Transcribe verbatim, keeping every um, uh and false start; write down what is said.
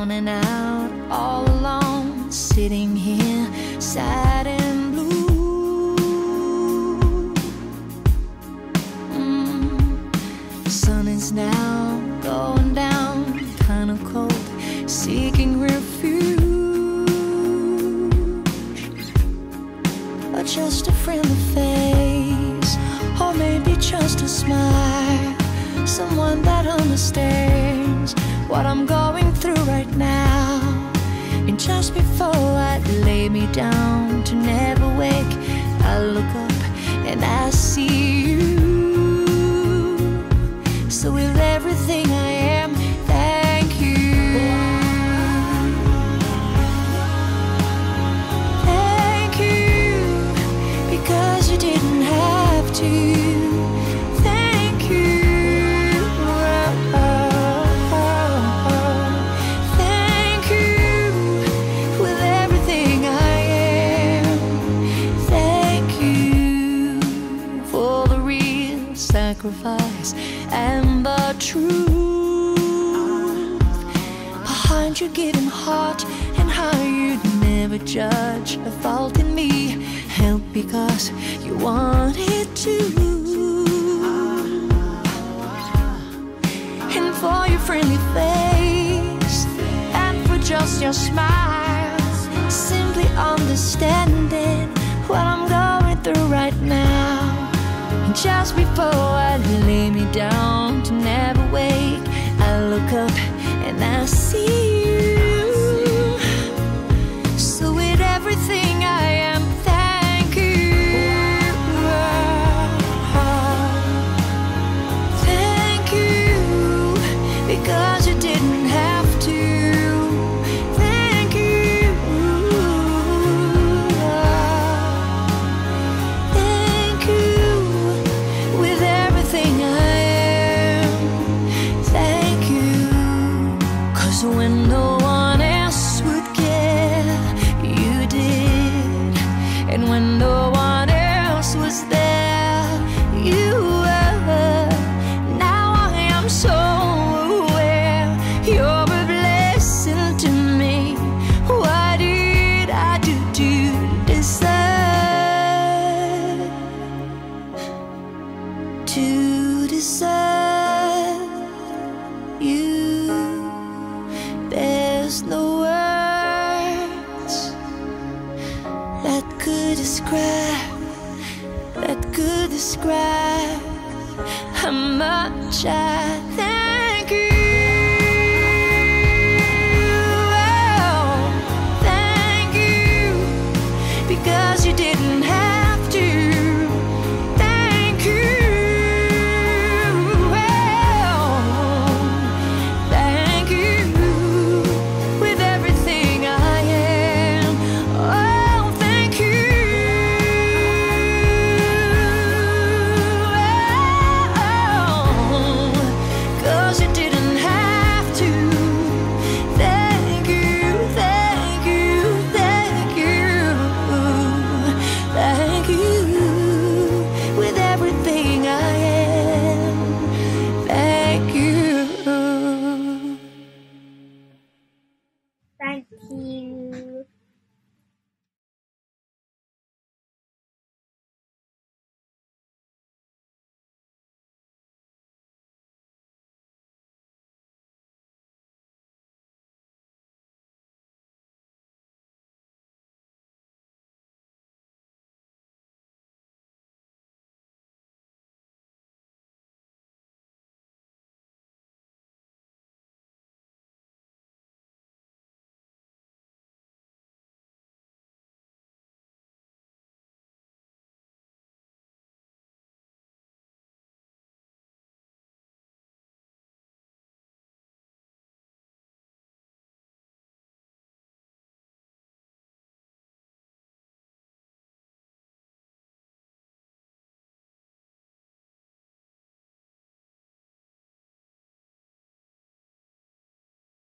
down and out, all alone, sitting here, sad and blue. mm. The sun is now going down, kinda cold, seeking refuge, or just a friendly face, or maybe just a smile, someone that understands what I'm going through right now. And just before I lay me down to never wake, I look up and I see you. So with everything I am, thank you. Thank you, because you didn't have to. Sacrifice and the truth behind your giving heart, and how you'd never judge a fault in me. Help because you wanted to, and for your friendly face, and for just your smile, simply understanding what I'm going through right now. And just before I lay me down to never wake, I look up and I see you. So with everything I am, thank you. Thank you, because you didn't have to. Thank you. Thank you. With everything I am, thank you. 'Cause when no one else would care, you did. And when no one else was there, you were. Now I am so aware you're a blessing to me. What did I do to deserve to deserve you? There's no words that could describe, that could describe how much I thank you. Oh, thank you, because you didn't have to. Thank you. Thank you.